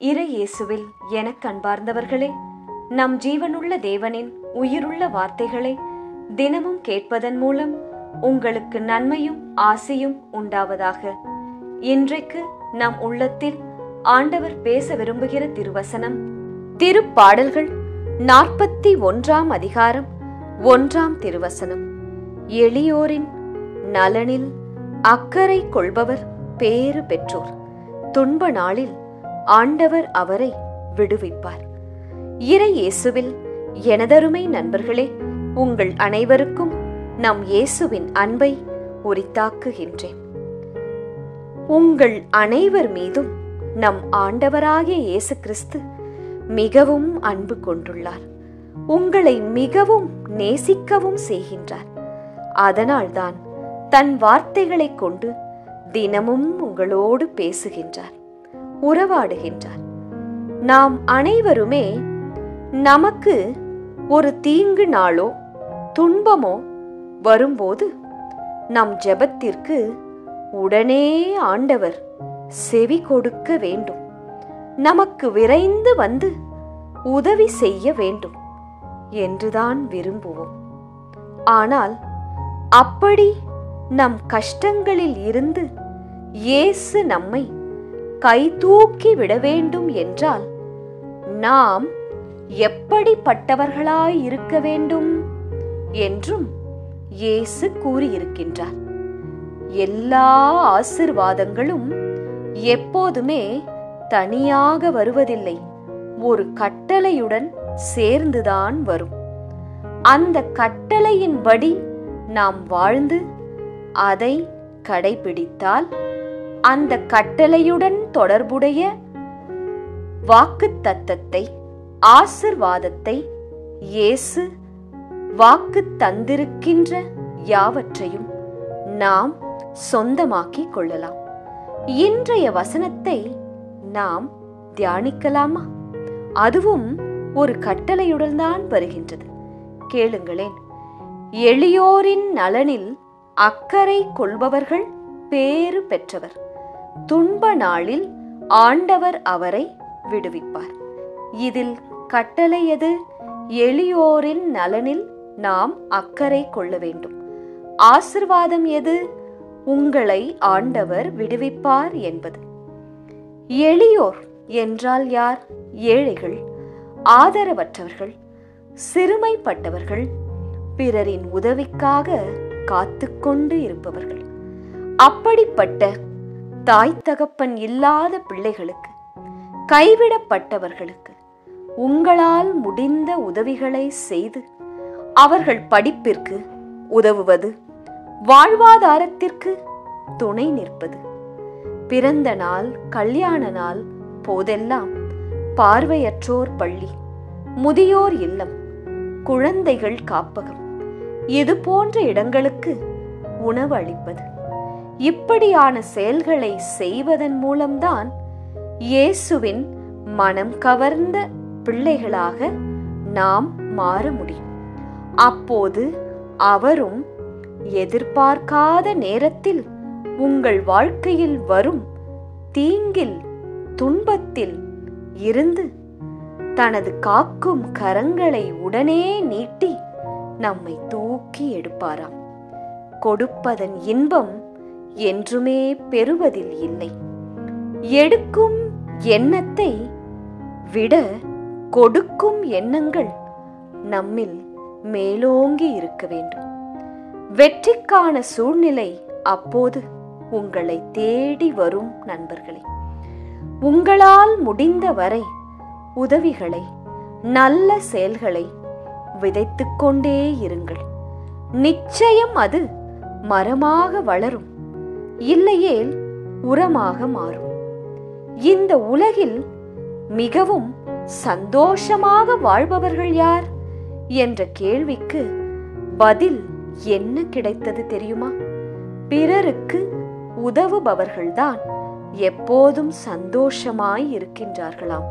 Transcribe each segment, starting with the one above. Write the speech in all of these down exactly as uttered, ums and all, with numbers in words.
இறை இயேசுவில் எனக் அன்பார்ந்தவர்களே, நம் ஜீவனுள்ள தேவனின் உயிருள்ள வார்த்தைகளை தினமும் கேட்பதன் மூலம் உங்களுக்கு நன்மையும் ஆசையும் உண்டாவதாக. இன்றைக்கு நம் உள்ளத்தில் ஆண்டவர் பேச விரும்புகிற திருவசனம் திருப்பாடல்கள் நாற்பத்தி ஒன்றாம் அதிகாரம் ஒன்றாம் திருவசனம். எளியோரின் நலனில் அக்கறை கொள்பவர் பேறு பெற்றோர், துன்ப நாளில் ஆண்டவர் அவரை விடுவிப்பார். இறை இயேசுவில் எனதருமை நண்பர்களே, உங்கள் அனைவருக்கும் நம் இயேசுவின் அன்பை உரித்தாக்குகின்றேன். உங்கள் அனைவர் மீதும் நம் ஆண்டவராகிய இயேசு கிறிஸ்து மிகவும் அன்பு கொண்டுள்ளார். உங்களை மிகவும் நேசிக்கவும் செய்கின்றார். அதனால்தான் தன் வார்த்தைகளை கொண்டு தினமும் உங்களோடு பேசுகின்றார், உறவாடுகின்றார். நாம் அனைவருமே நமக்கு ஒரு தீங்கு நாளோ துன்பமோ வரும்போது நம் ஜெபத்திற்கு உடனே ஆண்டவர் செவி கொடுக்க வேண்டும், நமக்கு விரைந்து வந்து உதவி செய்ய வேண்டும் என்றுதான் விரும்புவோம். ஆனால் அப்படி நம் கஷ்டங்களில் இருந்து இயேசு நம்மை கை தூக்கி விட வேண்டும் என்றால் நாம் எப்படிப்பட்டவர்களாய் இருக்க வேண்டும் என்றும் இயேசு கூறியிருக்கின்றார். எல்லா ஆசீர்வாதங்களும் எப்போதுமே தனியாக வருவதில்லை, ஒரு கட்டளையுடன் சேர்ந்துதான் வரும். அந்த கட்டளையின்படி நாம் வாழ்ந்து அதை கடைபிடித்தால் அந்த கட்டளையுடன் தொடர்புடைய வாக்குத்தத்தத்தை, ஆசீர்வாதத்தை இயேசு வாக்கு தந்திருக்கின்ற யாவற்றையும் நாம் சொந்தமாக்கிக் கொள்ளலாம். இன்றைய வசனத்தை நாம் தியானிக்கலாமா? அதுவும் ஒரு கட்டளையுடன் தான் வருகின்றது. கேளுங்களேன். எளியோரின் நலனில் அக்கறை கொள்பவர்கள் பேறு பெற்றவர், துன்ப நாளில் ஆண்டவர் அவரை விடுவிப்பார். இதில் கட்டளை எது? எளியோரின் நலனில் நாம் அக்கறை கொள்ள வேண்டும். ஆசீர்வாதம் எது? உங்களை ஆண்டவர் விடுவிப்பார் என்பது. எளியோர் என்றால் யார்? ஏழைகள், ஆதரவற்றவர்கள், சிறுமைப்பட்டவர்கள், பிறரின் உதவிக்காக காத்துக்கொண்டு இருப்பவர்கள். அப்படிப்பட்ட தாய் தகப்பன் இல்லாத பிள்ளைகளுக்கு, கைவிடப்பட்டவர்களுக்கு உங்களால் முடிந்த உதவிகளை செய்து அவர்கள் படிப்பிற்கு உதவுவது, வாழ்வாதாரத்திற்கு துணை நிற்பது. பிறந்த நாள், கல்யாண நாள் போதெல்லாம் பார்வையற்றோர் பள்ளி, முதியோர் இல்லம், குழந்தைகள் காப்பகம், இது போன்ற இடங்களுக்கு உணவு அளிப்பது. இப்படியான செயல்களை செய்வதன் மூலம்தான் இயேசுவின் மனம் கவர்ந்த பிள்ளைகளாக நாம் மாற முடியும். அப்போது அவரும் எதிர்பார்க்காத நேரத்தில் உங்கள் வாழ்க்கையில் வரும் தீங்கில், துன்பத்தில் இருந்து தனது காக்கும் கரங்களை உடனே நீட்டி நம்மை தூக்கி எடுப்பாராம். கொடுப்பதன் இன்பம் என்றுமே பெறுவதில் இல்லை. எடுக்கும் எண்ணத்தை விட கொடுக்கும் எண்ணங்கள் நம்மில் மேலோங்கி இருக்க வேண்டும். வெற்றிக்கான சூழ்நிலை அப்போது உங்களை தேடி வரும். நண்பர்களே, உங்களால் முடிந்த வரை உதவிகளை, நல்ல செயல்களை விதைத்துக் கொண்டே இருங்கள். நிச்சயம் அது மரமாக வளரும், இல்லையேல் உரமாக மாறும். இந்த உலகில் மிகவும் சந்தோஷமாக வாழ்பவர்கள் யார் என்ற கேள்விக்கு பதில் என்ன கிடைத்தது தெரியுமா? பிறருக்கு உதவுபவர்கள்தான் எப்போதும் சந்தோஷமாய் இருக்கின்றார்களாம்.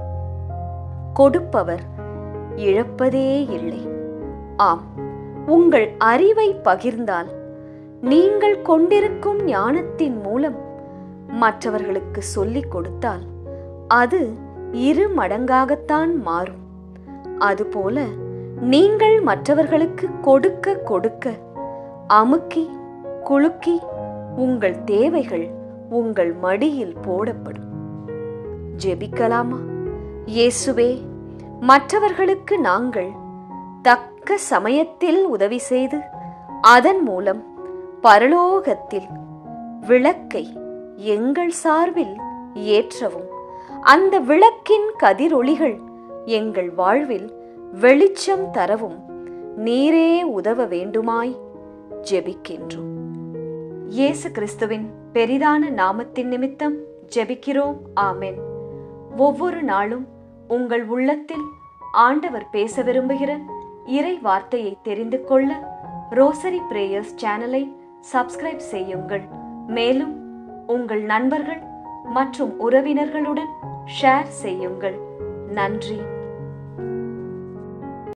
கொடுப்பவர் இழப்பதே இல்லை. ஆம், உங்கள் அறிவை பகிர்ந்தால், நீங்கள் கொண்டிருக்கும் ஞானத்தின் மூலம் மற்றவர்களுக்கு சொல்லிக் கொடுத்தால் அது இரு மடங்காகத்தான் மாறும். அதுபோல நீங்கள் மற்றவர்களுக்கு கொடுக்க கொடுக்க அமுக்கி குலுக்கி உங்கள் தேவைகள் உங்கள் மடியில் போடப்படும். ஜெபிக்கலாமா? இயேசுவே, மற்றவர்களுக்கு நாங்கள் தக்க சமயத்தில் உதவி செய்து அதன் மூலம் பரலோகத்தில் விளக்கை எங்கள் சார்பில் ஏற்றவும், அந்த விளக்கின் கதிரொளிகள் எங்கள் வாழ்வில் வெளிச்சம் தரவும் நீரே உதவ வேண்டுமாய் ஜெபிக்கின்றோம். இயேசு கிறிஸ்துவின் பெரிதான நாமத்தின் நிமித்தம் ஜெபிக்கிறோம். ஆமென். ஒவ்வொரு நாளும் உங்கள் உள்ளத்தில் ஆண்டவர் பேச விரும்புகிற இறை வார்த்தையை தெரிந்து கொள்ள ரோசரி பிரேயர்ஸ் சேனலை சப்ஸ்கிரைப் செய்யுங்கள். மேலும் உங்கள் நண்பர்கள் மற்றும் உறவினர்களுடன் ஷேர் செய்யுங்கள். நன்றி.